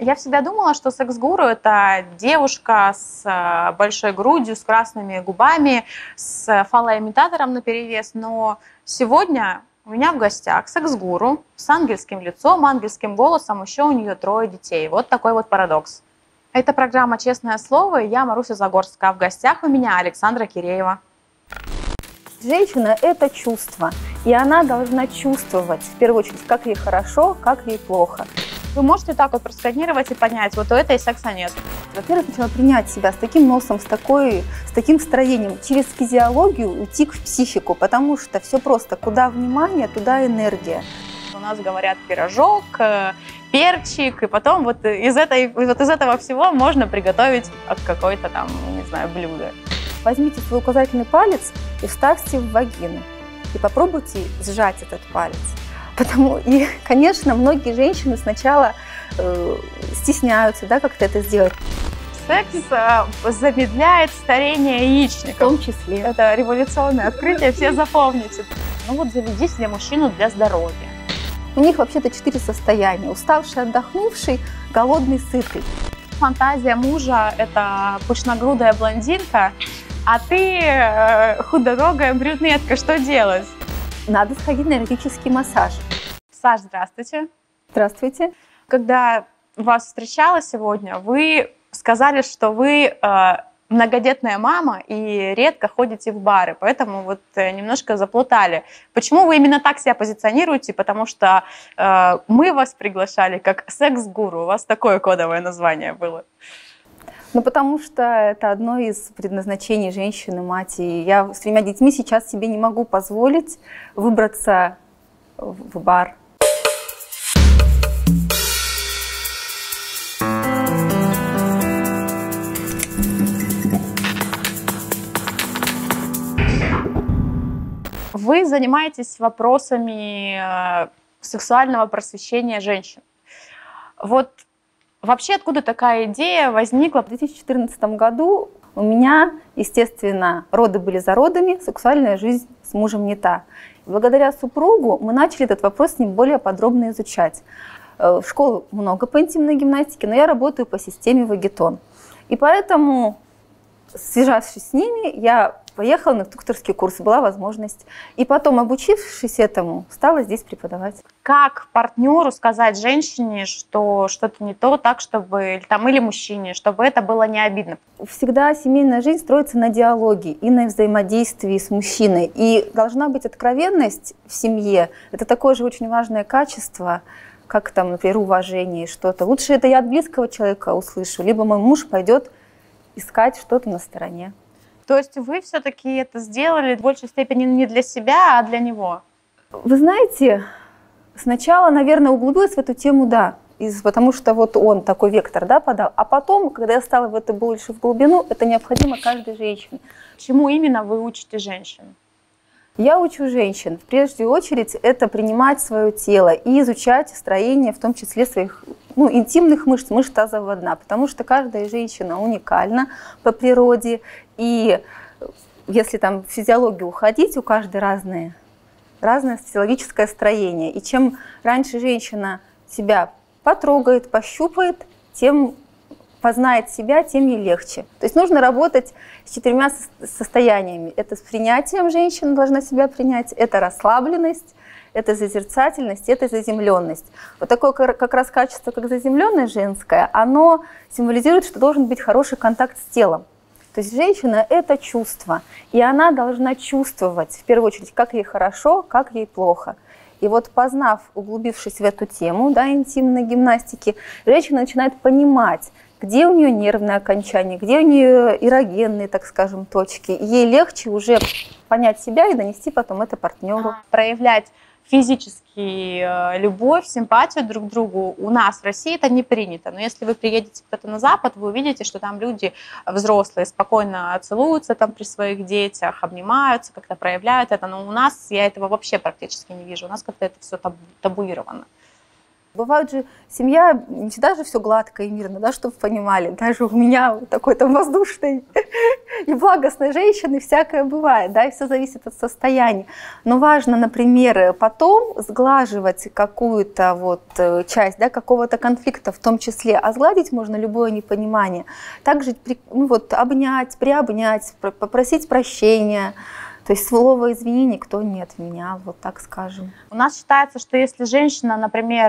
Я всегда думала, что секс-гуру – это девушка с большой грудью, с красными губами, с фалоимитатором наперевес. Но сегодня у меня в гостях секс-гуру с ангельским лицом, ангельским голосом, еще у нее 3 детей. Вот такой вот парадокс. Это программа «Честное слово», и я Маруся Загорская. В гостях у меня Александра Киреева. Женщина – это чувство, и она должна чувствовать, в первую очередь, как ей хорошо, как ей плохо. Вы можете так вот просканировать и понять, вот у этой секса нет? Во-первых, сначала принять себя с таким носом, с таким строением, через физиологию уйти к психику, потому что все просто, куда внимание, туда энергия. У нас говорят пирожок, перчик, и потом вот из этого всего можно приготовить какое-то там, не знаю, блюдо. Возьмите свой указательный палец и вставьте в вагину. И попробуйте сжать этот палец. И, конечно, многие женщины сначала стесняются, да, как-то это сделать. Секс замедляет старение яичников. В том числе. Это революционное открытие, все запомните. Ну вот заведи себе мужчину для здоровья. У них вообще-то 4 состояния. Уставший, отдохнувший, голодный, сытый. Фантазия мужа – это пышногрудая блондинка, а ты худорогая брюнетка. Что делать? Надо сходить на эротический массаж. Саш, здравствуйте. Здравствуйте. Когда вас встречала сегодня, вы сказали, что вы многодетная мама и редко ходите в бары, поэтому вот немножко заплутали. Почему вы именно так себя позиционируете? Потому что мы вас приглашали как секс-гуру, у вас такое кодовое название было. Ну, потому что это одно из предназначений женщины, мать. И я с 3 детьми сейчас себе не могу позволить выбраться в бар. Вы занимаетесь вопросами сексуального просвещения женщин. Вот вообще откуда такая идея возникла? В 2014 году у меня, естественно, роды были за родами, сексуальная жизнь с мужем не та. Благодаря супругу мы начали этот вопрос с ним более подробно изучать. В школе много по интимной гимнастике, но я работаю по системе Вагитон. И поэтому, связавшись с ними, я поехала на инструкторский курс, была возможность. И потом, обучившись этому, стала здесь преподавать. Как партнеру сказать женщине, что что-то не то, так, чтобы или мужчине, чтобы это было не обидно? Всегда семейная жизнь строится на диалоге и на взаимодействии с мужчиной. И должна быть откровенность в семье. Это такое же очень важное качество, как там, например, уважение, что-то. Лучше это я от близкого человека услышу, либо мой муж пойдет искать что-то на стороне. То есть вы все-таки это сделали в большей степени не для себя, а для него? Вы знаете, сначала, наверное, углубилась в эту тему, да, потому что вот он такой вектор, да, подал. А потом, когда я стала в это больше в глубину, это необходимо каждой женщине. Чему именно вы учите женщин? Я учу женщин, в прежде очередь, это принимать свое тело и изучать строение, в том числе своих интимных мышц, мышц тазового дна, потому что каждая женщина уникальна по природе, и если там в физиологию уходить, у каждой разное физиологическое строение. И чем раньше женщина себя потрогает, пощупает, тем познает себя, тем ей легче. То есть нужно работать с 4 состояниями. Это с принятием женщина должна себя принять, это расслабленность, это созерцательность, это заземленность. Вот такое как раз качество, как заземленность женская, оно символизирует, что должен быть хороший контакт с телом. То есть женщина – это чувство, и она должна чувствовать, в первую очередь, как ей хорошо, как ей плохо. И вот познав, углубившись в эту тему, да, интимной гимнастики, женщина начинает понимать, где у нее нервное окончание, где у нее эрогенные, так скажем, точки. И ей легче уже понять себя и донести потом это партнеру. Проявлять физически любовь, симпатию друг к другу у нас в России это не принято. Но если вы приедете куда-то на Запад, вы увидите, что там люди взрослые спокойно целуются там при своих детях, обнимаются, как-то проявляют это. Но у нас я этого вообще практически не вижу. У нас как-то это все табуировано. Бывает же, семья, не всегда же все гладко и мирно, да, чтобы вы понимали. Даже у меня такой там воздушный и благостной женщины всякое бывает, да, и все зависит от состояния. Но важно, например, потом сглаживать какую-то вот часть, да, какого-то конфликта в том числе, а сгладить можно любое непонимание. Также ну, вот, обнять, приобнять, попросить прощения. То есть слова «извини» никто не отменял, вот так скажем. У нас считается, что если женщина, например,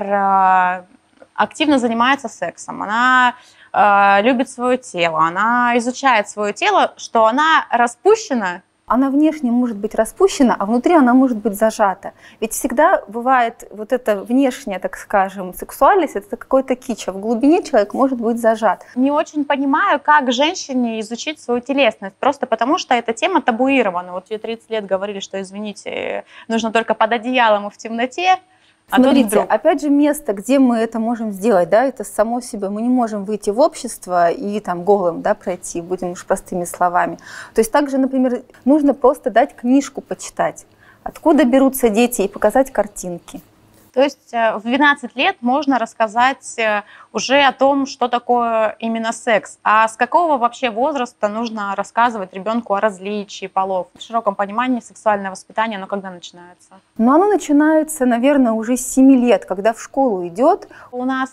активно занимается сексом, она любит свое тело, она изучает свое тело, что она распущена. Она внешне может быть распущена, а внутри она может быть зажата. Ведь всегда бывает вот эта внешняя, так скажем, сексуальность, это какой-то кич, а в глубине человек может быть зажат. Не очень понимаю, как женщине изучить свою телесность, просто потому что эта тема табуирована. Вот ей 30 лет говорили, что, извините, нужно только под одеялом и в темноте. Смотрите, опять же, место, где мы это можем сделать, да, это само себе. Мы не можем выйти в общество и там голым, да, пройти, будем уж простыми словами. То есть также, например, нужно просто дать книжку почитать, откуда берутся дети, и показать картинки. То есть в 12 лет можно рассказать уже о том, что такое именно секс. А с какого вообще возраста нужно рассказывать ребенку о различии полов? В широком понимании сексуальное воспитание, оно когда начинается? Ну, оно начинается, наверное, уже с 7 лет, когда в школу идет. У нас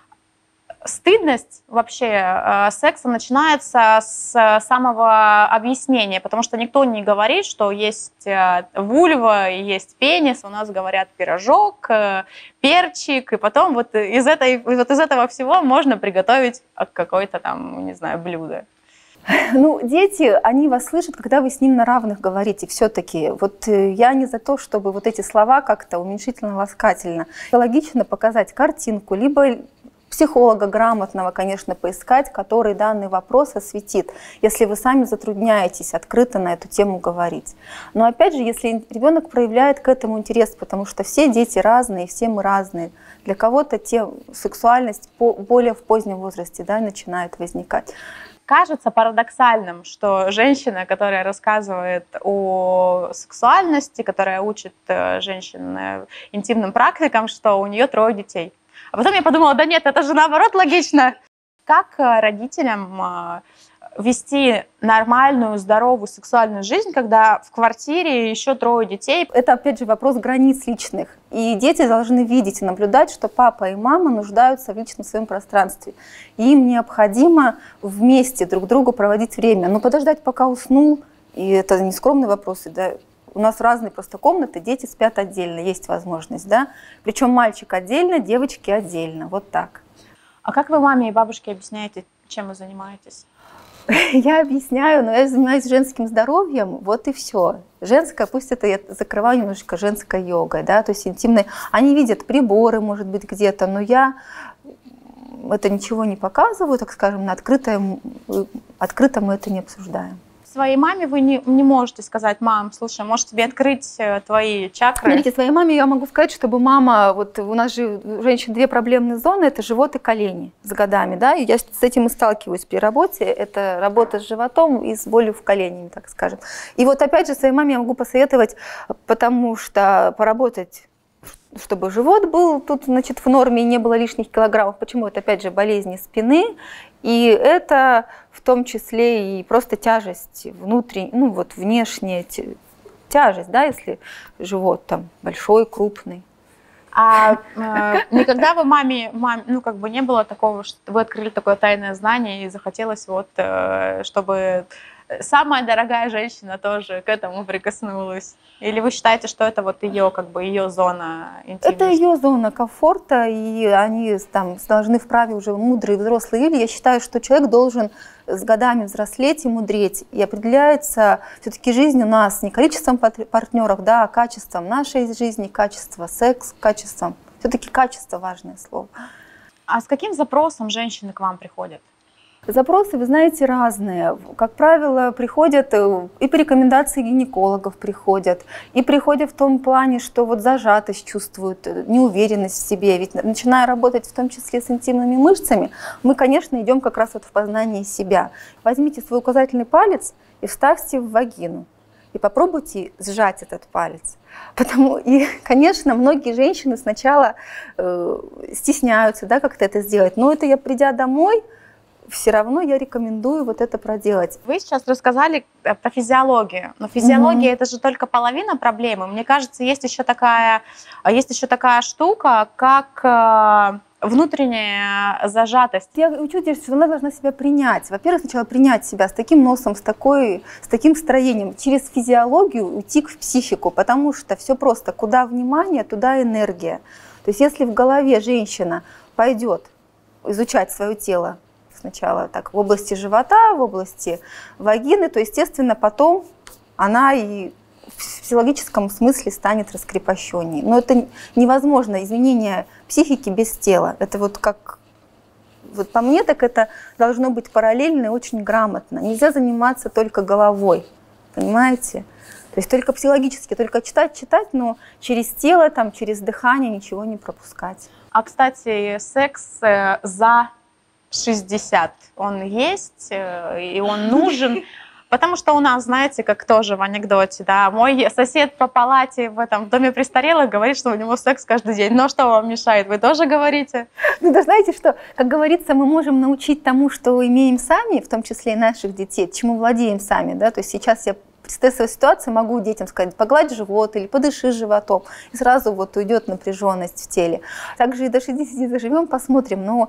стыдность вообще секса начинается с самого объяснения, потому что никто не говорит, что есть вульва и есть пенис. У нас говорят пирожок, перчик, и потом вот из этого всего можно приготовить какое-то там, не знаю, блюдо. Ну, дети, они вас слышат, когда вы с ним на равных говорите. Все-таки вот я не за то, чтобы вот эти слова как-то уменьшительно-ласкательно. Логично показать картинку, либо психолога грамотного, конечно, поискать, который данный вопрос осветит, если вы сами затрудняетесь открыто на эту тему говорить. Но опять же, если ребенок проявляет к этому интерес, потому что все дети разные, все мы разные, для кого-то сексуальность более в позднем возрасте, да, начинает возникать. Кажется парадоксальным, что женщина, которая рассказывает о сексуальности, которая учит женщин интимным практикам, что у нее 3 детей. А потом я подумала, да нет, это же наоборот логично. Как родителям вести нормальную, здоровую сексуальную жизнь, когда в квартире еще 3 детей? Это, опять же, вопрос границ личных. И дети должны видеть и наблюдать, что папа и мама нуждаются в личном своем пространстве. И им необходимо вместе друг другу проводить время. Но подождать, пока уснул, и это не скромные вопросы, да. У нас разные просто комнаты, дети спят отдельно, есть возможность, да. Причем мальчик отдельно, девочки отдельно, вот так. А как вы маме и бабушке объясняете, чем вы занимаетесь? Я объясняю, но я занимаюсь женским здоровьем, вот и все. Женское, пусть это я закрываю немножечко женской йогой, да, то есть интимной. Они видят приборы, может быть, где-то, но я это ничего не показываю, так скажем, открыто мы это не обсуждаем. Своей маме вы не можете сказать: мам, слушай, можешь тебе открыть твои чакры? Смотрите, своей маме я могу сказать, чтобы мама, вот у нас же у женщин 2 проблемные зоны, это живот и колени с годами, да, и я с этим и сталкиваюсь при работе, это работа с животом и с болью в коленях, так скажем. И вот опять же своей маме я могу посоветовать, потому что поработать, чтобы живот был тут, значит, в норме и не было лишних килограммов. Почему? Это, опять же, болезни спины, и это в том числе и просто тяжесть внутренняя, ну вот внешняя тяжесть, да, если живот там большой, крупный. А никогда вы маме, ну как бы не было такого, что вы открыли такое тайное знание и захотелось вот, чтобы самая дорогая женщина тоже к этому прикоснулась? Или вы считаете, что это вот ее, как бы ее зона интимности? Это ее зона комфорта, и они там должны вправе уже мудрые взрослые люди. Я считаю, что человек должен с годами взрослеть и мудреть. И определяется все-таки жизнь у нас не количеством партнеров, да, а качеством нашей жизни, качество секс, качеством. Все-таки качество важное слово. А с каким запросом женщины к вам приходят? Запросы, вы знаете, разные. Как правило, приходят и по рекомендации гинекологов приходят, и приходят в том плане, что вот зажатость чувствуют, неуверенность в себе. Ведь начиная работать в том числе с интимными мышцами, мы, конечно, идем как раз вот в познание себя. Возьмите свой указательный палец и вставьте в вагину. И попробуйте сжать этот палец. И, конечно, многие женщины сначала стесняются, да, как-то это сделать. Но это я, придя домой, все равно я рекомендую вот это проделать. Вы сейчас рассказали про физиологию, но физиология это же только половина проблемы. Мне кажется, есть еще такая штука, как внутренняя зажатость. Я учу девушку, что она должна себя принять. Во-первых, сначала принять себя с таким носом, с таким строением, через физиологию уйти в психику, потому что все просто. Куда внимание, туда энергия. То есть если в голове женщина пойдет изучать свое тело, сначала так в области живота, в области вагины, то, естественно, потом она и в физиологическом смысле станет раскрепощенней. Но это невозможно, изменение психики без тела. Это вот как, вот по мне, так это должно быть параллельно и очень грамотно. Нельзя заниматься только головой, понимаете? То есть только психологически, только читать, но через тело, там, через дыхание ничего не пропускать. А, кстати, секс за 60, он есть, и он нужен. Потому что у нас, знаете, как тоже в анекдоте, да, мой сосед по палате в доме престарелых говорит, что у него секс каждый день. Но что вам мешает? Вы тоже говорите? Ну да, знаете что, как говорится, мы можем научить тому, что имеем сами, в том числе и наших детей, чему владеем сами, да, то есть сейчас я при стрессовой ситуации могу детям сказать, погладь живот или подыши животом, и сразу вот уйдет напряженность в теле. Также и до 60 доживем, посмотрим, но,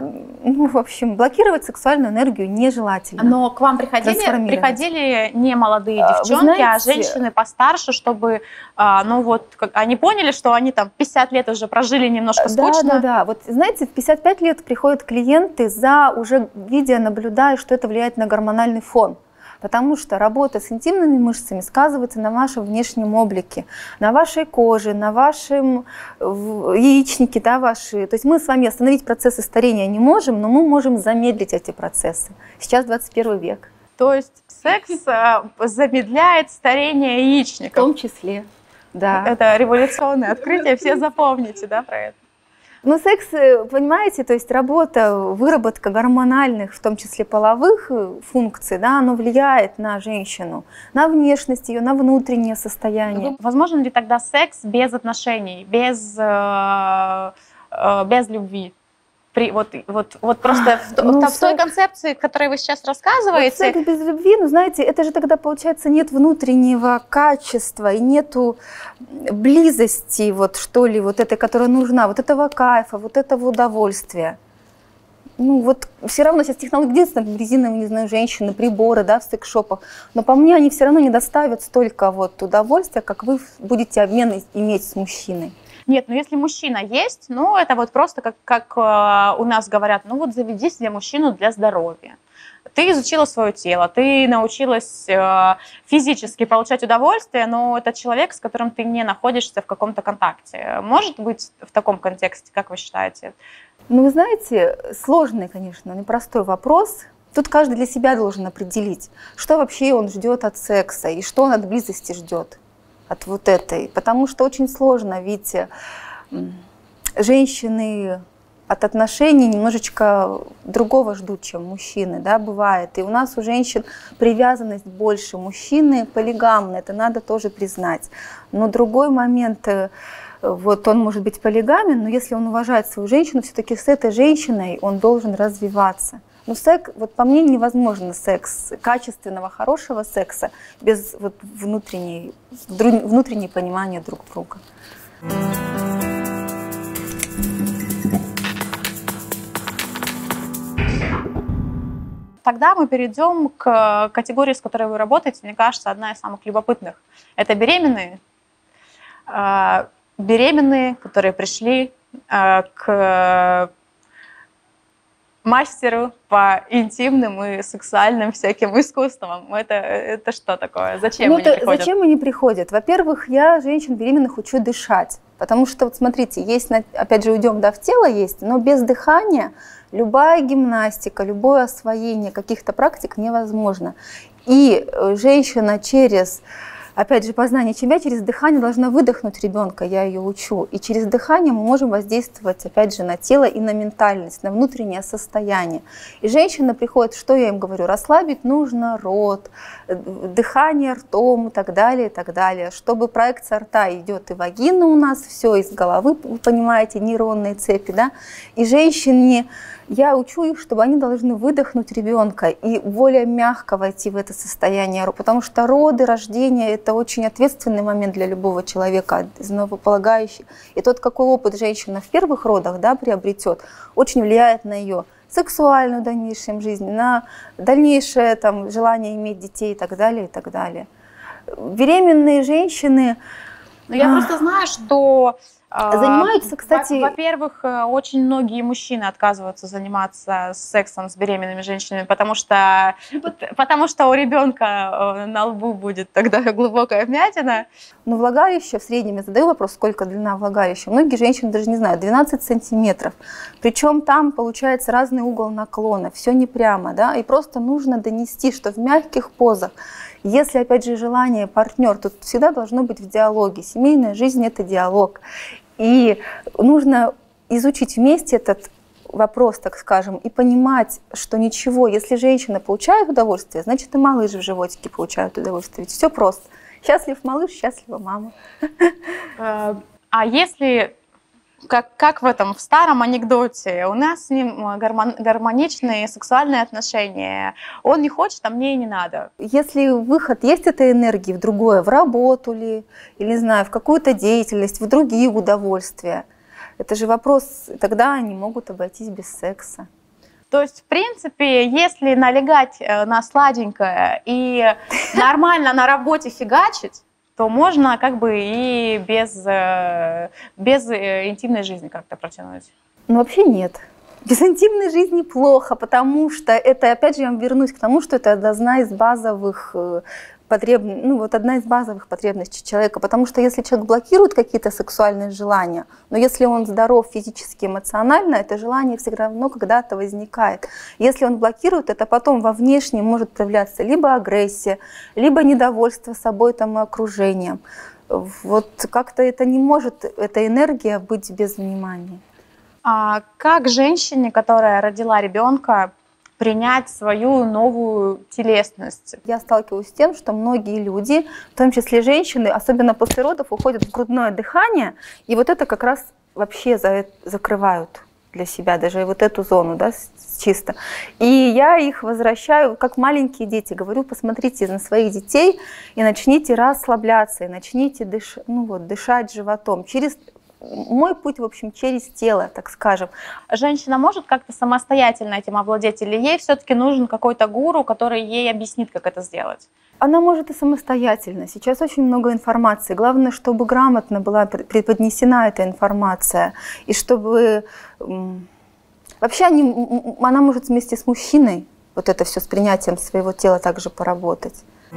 в общем, блокировать сексуальную энергию нежелательно. Но к вам приходили не молодые девчонки, знаете, а женщины постарше, чтобы, они поняли, что они там 50 лет уже прожили немножко скучно. Да. Вот знаете, в 55 лет приходят клиенты уже видя, наблюдая, что это влияет на гормональный фон. Потому что работа с интимными мышцами сказывается на вашем внешнем облике, на вашей коже, на вашем яичнике, да, ваши. То есть мы с вами остановить процессы старения не можем, но мы можем замедлить эти процессы. Сейчас 21 век. То есть секс замедляет старение яичников? В том числе, да. Это революционное открытие, все запомните, да, про это? Ну, секс, понимаете, то есть работа, выработка гормональных, в том числе половых функций, да, оно влияет на женщину, на внешность ее, на внутреннее состояние. Возможен ли тогда секс без отношений, без любви? Вот просто в той концепции, о которой вы сейчас рассказываете. Вот секс без любви, знаете, это же тогда, получается, нет внутреннего качества и нету близости, вот этой, которая нужна, вот этого кайфа, вот этого удовольствия. Все равно сейчас технологии, единственное, резиновые, не знаю, женщины, приборы, да, в секс-шопах, но по мне они все равно не доставят столько удовольствия, как вы будете обмен иметь с мужчиной. Нет, если мужчина есть, это просто как у нас говорят, заведи себе мужчину для здоровья. Ты изучила свое тело, ты научилась физически получать удовольствие, но это человек, с которым ты не находишься в каком-то контакте. Может быть в таком контексте, как вы считаете? Вы знаете, сложный, конечно, непростой вопрос. Тут каждый для себя должен определить, что вообще он ждет от секса и что он от близости ждет. От вот этой. Потому что очень сложно, видите, женщины от отношений немножечко другого ждут, чем мужчины, да, бывает. И у нас у женщин привязанность больше. Мужчины полигамны, это надо тоже признать. Но другой момент, он может быть полигамен, но если он уважает свою женщину, все-таки с этой женщиной он должен развиваться. Но секс, по мне, невозможно секс, качественного, хорошего секса без внутреннего понимания друг друга. Тогда мы перейдем к категории, с которой вы работаете, мне кажется, одна из самых любопытных. Это беременные. Беременные, которые пришли к мастеру по интимным и сексуальным всяким искусствам. Это что такое? Зачем они приходят? Зачем они приходят? Во-первых, я женщин беременных учу дышать. Потому что, смотрите, есть, опять же, уйдем в тело есть, но без дыхания любая гимнастика, любое освоение каких-то практик невозможно. И женщина опять же, познание себя через дыхание должна выдохнуть ребенка, я ее учу. И через дыхание мы можем воздействовать, опять же, на тело и на ментальность, на внутреннее состояние. И женщина приходит, что я им говорю, расслабить нужно рот, дыхание ртом и так далее, и так далее. Чтобы проекция рта идет и вагина у нас, все из головы, вы понимаете, нейронные цепи, да. И женщине Я учу их, чтобы они должны выдохнуть ребенка и более мягко войти в это состояние, потому что роды, рождение – это очень ответственный момент для любого человека, основополагающий. И тот, какой опыт женщина в первых родах, да, приобретет, очень влияет на ее сексуальную в дальнейшем жизнь, на дальнейшее там, желание иметь детей и так далее, и так далее. Беременные женщины… Но я просто знаю, что занимаются, кстати… Во-первых, очень многие мужчины отказываются заниматься сексом с беременными женщинами, потому что у ребенка на лбу будет тогда глубокая вмятина. Но влагалище в среднем, я задаю вопрос, сколько длина влагалища. Многие женщины даже не знают, 12 сантиметров. Причем там получается разный угол наклона, все не прямо, да, и просто нужно донести, что в мягких позах, если, опять же, желание, партнер, тут всегда должно быть в диалоге. Семейная жизнь – это диалог. И нужно изучить вместе этот вопрос, так скажем, и понимать, что ничего, если женщина получает удовольствие, значит и малыш в животике получает удовольствие. Ведь все просто. Счастлив малыш, счастлива мама. А если, как в этом, в старом анекдоте, у нас с ним гармоничные сексуальные отношения, он не хочет, а мне и не надо. Если выход есть этой энергии в другое, в работу ли, или, не знаю, в какую-то деятельность, в другие удовольствия, это же вопрос, тогда они могут обойтись без секса. То есть, в принципе, если налегать на сладенькое и нормально на работе фигачить, то можно как бы и без интимной жизни как-то протянуть. Ну, вообще нет. Без интимной жизни плохо, потому что это, опять же, я вернусь к тому, что это одна из базовых одна из базовых потребностей человека, потому что если человек блокирует какие-то сексуальные желания, но если он здоров физически, эмоционально, это желание все равно когда-то возникает. Если он блокирует, это потом во внешнем может проявляться либо агрессия, либо недовольство собой там, и окружением. Вот как-то это не может, эта энергия быть без внимания. А как женщине, которая родила ребенка, принять свою новую телесность? Я сталкиваюсь с тем, что многие люди, в том числе женщины, особенно после родов, уходят в грудное дыхание, и вот это как раз вообще закрывают для себя, даже вот эту зону, да, чисто. И я их возвращаю, как маленькие дети, говорю, посмотрите на своих детей и начните расслабляться, и начните дышать животом. Мой путь, в общем, через тело, так скажем. Женщина может как-то самостоятельно этим овладеть, или ей все-таки нужен какой-то гуру, который ей объяснит, как это сделать? Она может и самостоятельно. Сейчас очень много информации. Главное, чтобы грамотно была преподнесена эта информация. И чтобы… Вообще она может вместе с мужчиной вот это все с принятием своего тела также поработать.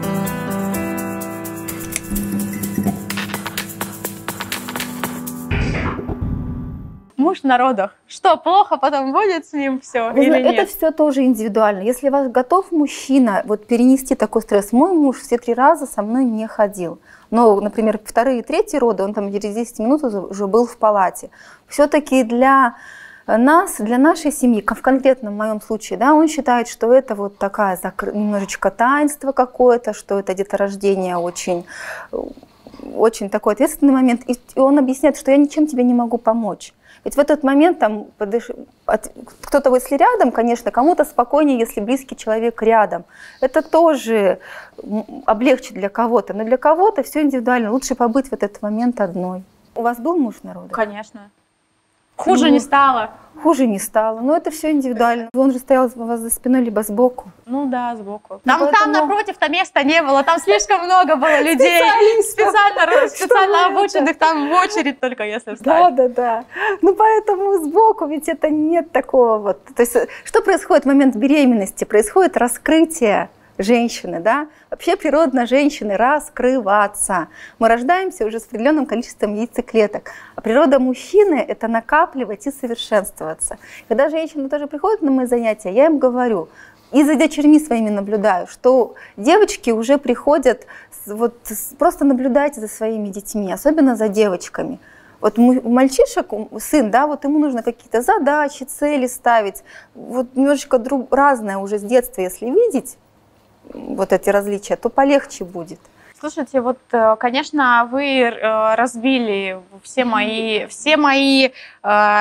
Муж на родах. Что, плохо потом будет с ним все или нет? Это все тоже индивидуально. Если вас готов мужчина перенести такой стресс, мой муж все 3 раза со мной не ходил. Но, например, 2-й и 3-й роды, он там через 10 минут уже был в палате. Все-таки для нас, для нашей семьи, в конкретном моем случае, да, он считает, что это вот такая немножечко таинство какое-то, что это деторождение очень такой ответственный момент. И он объясняет, что я ничем тебе не могу помочь. Ведь в этот момент кто-то, если рядом, конечно, кому-то спокойнее, если близкий человек рядом. Это тоже облегчит для кого-то, но для кого-то все индивидуально. Лучше побыть в этот момент одной. У вас был муж на родах? Конечно. Хуже не стало. Хуже не стало, но это все индивидуально. Он же стоял у вас за спиной, либо сбоку. Ну да, сбоку. Там напротив-то места не было, там слишком много было людей, специально обученных, там в очередь только если встать. Да. Ну поэтому сбоку, ведь это нет такого вот. То есть что происходит в момент беременности? Происходит раскрытие женщины, да? Вообще природно женщины раскрываться. Мы рождаемся уже с определенным количеством яйцеклеток. А природа мужчины – это накапливать и совершенствоваться. Когда женщины тоже приходят на мои занятия, я им говорю, и за дочерьми своими наблюдаю, что девочки уже приходят, просто наблюдайте за своими детьми, особенно за девочками. Вот у мальчишек, сын, да, вот ему нужно какие-то задачи, цели ставить. Вот немножечко разное уже с детства, если видеть, вот эти различия, то полегче будет. Слушайте, конечно, вы разбили все мои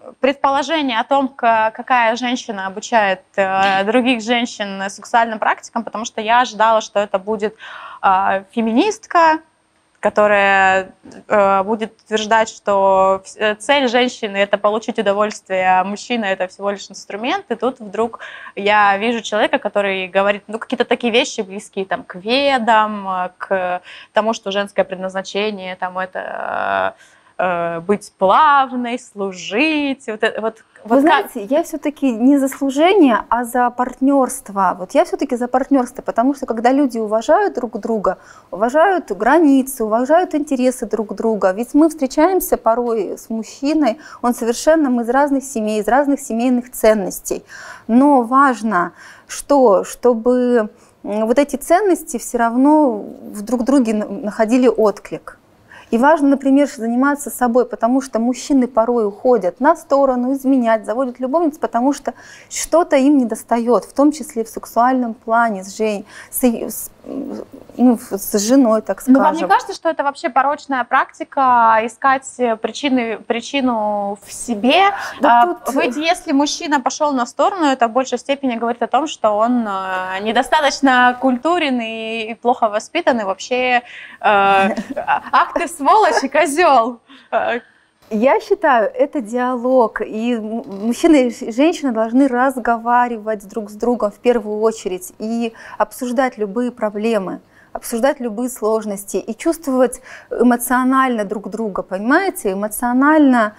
предположение о том, какая женщина обучает других женщин сексуальным практикам, потому что я ожидала, что это будет феминистка, которая будет утверждать, что цель женщины – это получить удовольствие, а мужчина – это всего лишь инструмент. И тут вдруг я вижу человека, который говорит какие-то такие вещи близкие там, к ведам, к тому, что женское предназначение там, это быть плавной, служить. Вы знаете, я все-таки не за служение, а за партнерство. Вот я все-таки за партнерство, потому что когда люди уважают друг друга, уважают границы, уважают интересы друг друга, ведь мы встречаемся порой с мужчиной, мы из разных семей, из разных семейных ценностей. Но важно, чтобы вот эти ценности все равно в друг друге находили отклик. И важно, например, заниматься собой, потому что мужчины порой уходят на сторону, изменять, заводят любовниц, потому что что-то им недостает, в том числе в сексуальном плане, с женой, так скажем. Но вам не кажется, что это вообще порочная практика, искать причину в себе? Ведь если мужчина пошел на сторону, это в большей степени говорит о том, что он недостаточно культурен и плохо воспитан, и вообще ах ты сволочь и козел. Я считаю, это диалог, и мужчина и женщина должны разговаривать друг с другом в первую очередь и обсуждать любые проблемы, обсуждать любые сложности и чувствовать эмоционально друг друга, понимаете, эмоционально.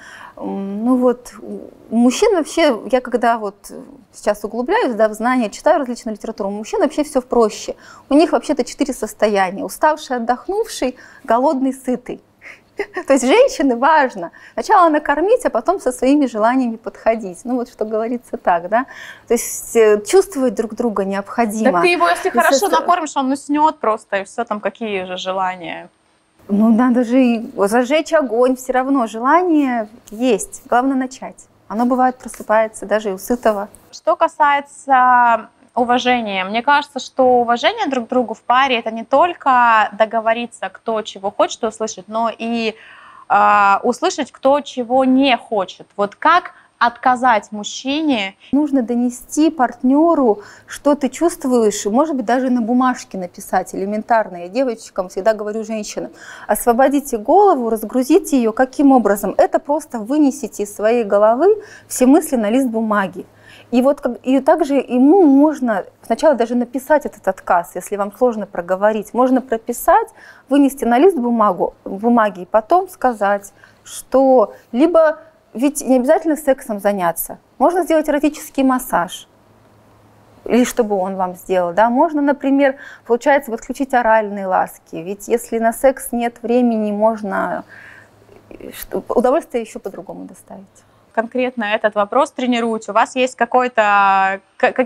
Мужчин вообще, я когда сейчас углубляюсь в знания, читаю различную литературу, у мужчин вообще все проще. У них вообще-то 4 состояния: уставший, отдохнувший, голодный, сытый. То есть женщине важно сначала накормить, а потом со своими желаниями подходить. Что говорится так, да? То есть чувствовать друг друга необходимо. Так ты его, если хорошо накормишь, он уснет просто, и все, там какие же желания. Надо же зажечь огонь, все равно желание есть, главное начать. Оно бывает просыпается даже и у сытого. Что касается уважение. Мне кажется, что уважение друг к другу в паре – это не только договориться, кто чего хочет услышать, но и услышать, кто чего не хочет. Вот как отказать мужчине? Нужно донести партнеру, что ты чувствуешь, может быть, даже на бумажке написать элементарно. Я девочкам всегда говорю, женщинам: освободите голову, разгрузите ее. Каким образом? Это просто вынесите из своей головы все мысли на лист бумаги. И также ему можно сначала даже написать этот отказ, если вам сложно проговорить. Можно прописать, вынести на лист бумаги и потом сказать, что либо ведь не обязательно сексом заняться. Можно сделать эротический массаж, или чтобы он вам сделал. Да? Можно, например, получается, подключить оральные ласки. Ведь если на секс нет времени, можно удовольствие еще по-другому доставить. Конкретно этот вопрос тренируете? У вас есть какие-то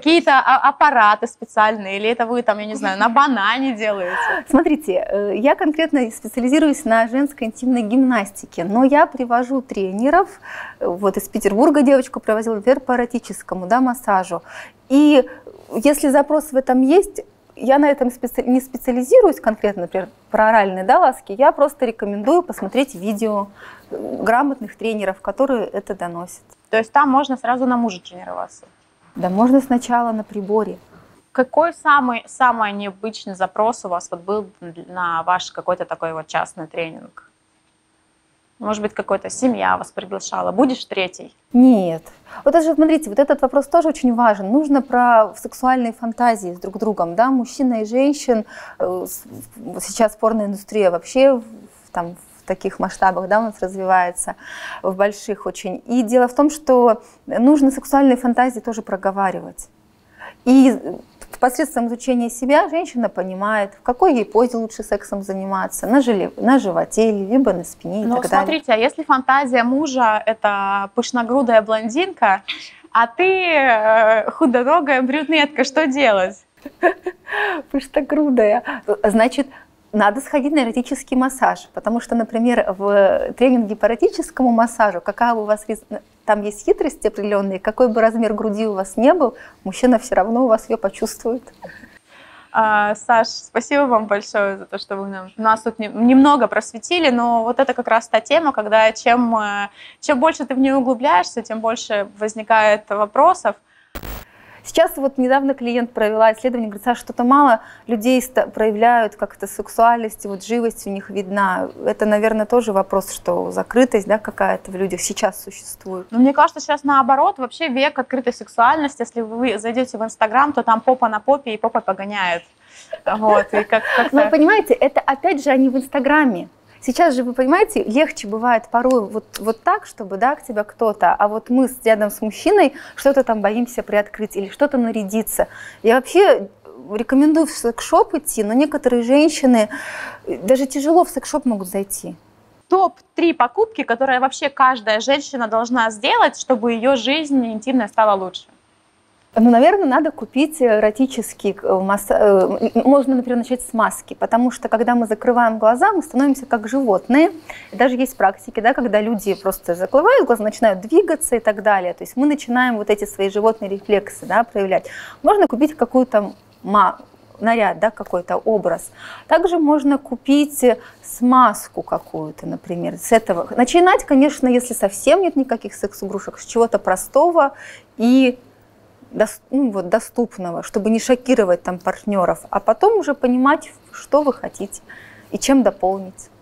аппараты специальные, или это вы там, я не знаю, на банане делаете? Смотрите, я конкретно специализируюсь на женской интимной гимнастике, но я привожу тренеров, из Петербурга девочку привозила, например, по эротическому массажу. И если запрос в этом есть, я на этом не специализируюсь конкретно, например, про оральные ласки, я просто рекомендую посмотреть видео грамотных тренеров, которые это доносят. То есть там можно сразу на мужа тренироваться? Да, можно сначала на приборе. Какой самый необычный запрос у вас был на ваш какой-то такой частный тренинг? Может быть, какая-то семья вас приглашала? Будешь третий? Нет. Смотрите, этот вопрос тоже очень важен. Нужно про сексуальные фантазии с друг другом. Да? Мужчина и женщин, сейчас порноиндустрия вообще в таких масштабах, у нас развивается, в больших очень. И дело в том, что нужно сексуальные фантазии тоже проговаривать. И посредством изучения себя женщина понимает, в какой ей позе лучше сексом заниматься, на животе, либо на спине и так далее. Смотрите, а если фантазия мужа – это пышногрудая блондинка, а ты худоногая брюнетка, что делать? Пышногрудая. Значит, надо сходить на эротический массаж, потому что, например, в тренинге по эротическому массажу, какая у вас там есть хитрости определенные, какой бы размер груди у вас не был, мужчина все равно у вас ее почувствует. Саш, спасибо вам большое за то, что вы нас тут немного просветили, но вот это как раз та тема, когда чем больше ты в нее углубляешься, тем больше возникает вопросов. Сейчас вот недавно клиент провела исследование, говорит, Саша, что-то мало людей проявляют как-то сексуальность, вот живость у них видна. Это, наверное, тоже вопрос, что закрытость, да, какая-то в людях сейчас существует. Но мне кажется, сейчас наоборот, вообще век открытой сексуальности. Если вы зайдете в Инстаграм, то там попа на попе и попа погоняет. Вот, и но понимаете, это опять же они в Инстаграме. Сейчас же, вы понимаете, легче бывает порой вот так, чтобы, да, к тебе кто-то, а вот мы рядом с мужчиной что-то там боимся приоткрыть или что-то нарядиться. Я вообще рекомендую в секс-шоп идти, но некоторые женщины даже тяжело в секс-шоп могут зайти. Топ-3 покупки, которые вообще каждая женщина должна сделать, чтобы ее жизнь интимная стала лучше. Ну, наверное, надо купить эротический можно, например, начать с маски, потому что, когда мы закрываем глаза, мы становимся как животные. И даже есть практики, да, когда люди просто закрывают глаза, начинают двигаться и так далее. То есть мы начинаем вот эти свои животные рефлексы, да, проявлять. Можно купить какую-то наряд, да, какой-то образ. Также можно купить смазку какую-то, например, с этого. Начинать, конечно, если совсем нет никаких секс-игрушек, с чего-то простого и доступного, чтобы не шокировать там партнеров, а потом уже понимать, что вы хотите и чем дополнить.